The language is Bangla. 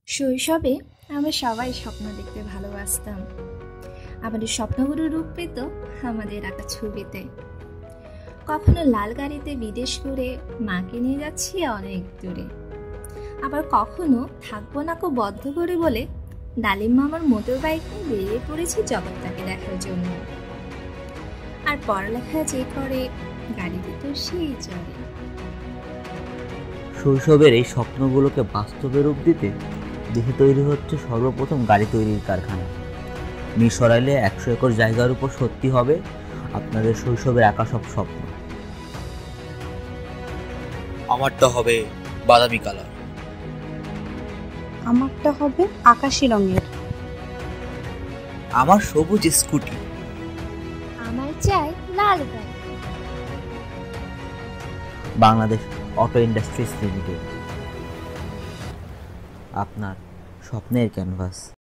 শৈশবে আমরা সবাই স্বপ্ন দেখতে ভালোবাসতাম। আমাদের স্বপ্নগুলো রূপ পেত আমাদের আঁকা ছবিতে। কখনো লাল গাড়িতে বিদেশ ঘুরে মাকে নিয়ে যাচ্ছি অনেক দূরে, আবার কখনো থাকবো না কো বদ্ধ করে বলে ডালিম মামার মোটর বাইক নিয়ে বেরিয়ে পড়েছি জগৎটাকে দেখার জন্য। আর পড়ালেখা যে করে গাড়িতে তো সেই চলে। শৈশবের এই স্বপ্নগুলোকে বাস্তবে রূপ দিতে দেশে তৈরি হচ্ছে সর্বপ্রথম গাড়ি তৈরির কারখানা। সরাইলে 100 একর জায়গার উপর সত্যি হবে আপনাদের শৈশবের একা সব স্বপ্ন। আমারটা হবে বাদামি কালার, আমারটা হবে আকাশি রঙের, আমার সবুজ স্কুটি, আমার চাই লাল গাড়ি। বাংলাদেশ অটো ইন্ডাস্ট্রিজ লিমিটেড, আপনার স্বপ্নের ক্যানভাস।